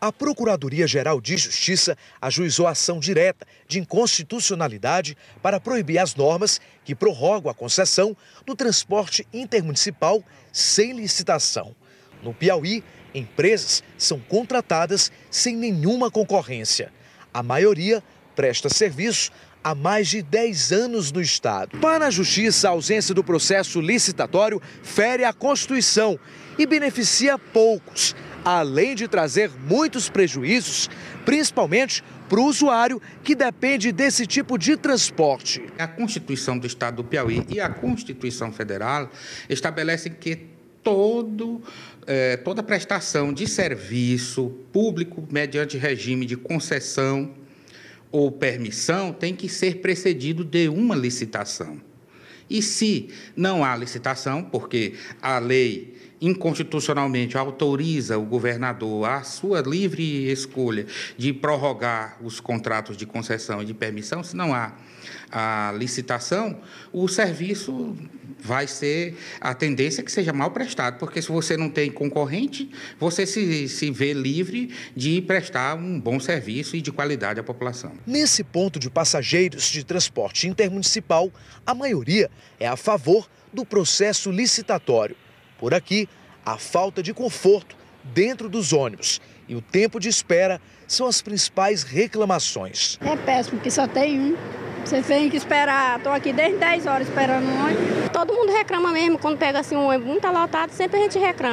A Procuradoria-Geral de Justiça ajuizou ação direta de inconstitucionalidade para proibir as normas que prorrogam a concessão do transporte intermunicipal sem licitação. No Piauí, empresas são contratadas sem nenhuma concorrência. A maioria presta serviço há mais de 10 anos no estado. Para a Justiça, a ausência do processo licitatório fere a Constituição e beneficia poucos, além de trazer muitos prejuízos, principalmente para o usuário que depende desse tipo de transporte. A Constituição do Estado do Piauí e a Constituição Federal estabelecem que toda prestação de serviço público mediante regime de concessão ou permissão tem que ser precedido de uma licitação. E se não há licitação, porque a lei inconstitucionalmente autoriza o governador a sua livre escolha de prorrogar os contratos de concessão e de permissão, se não há a licitação, o serviço vai ser a tendência que seja mal prestado, porque se você não tem concorrente, você se vê livre de prestar um bom serviço e de qualidade à população. Nesse ponto de passageiros de transporte intermunicipal, a maioria é a favor do processo licitatório. Por aqui, a falta de conforto dentro dos ônibus e o tempo de espera são as principais reclamações. É péssimo, porque só tem um. Você tem que esperar, estou aqui desde 10 horas esperando um ônibus. Todo mundo reclama mesmo, quando pega assim um ônibus muito lotado, sempre a gente reclama.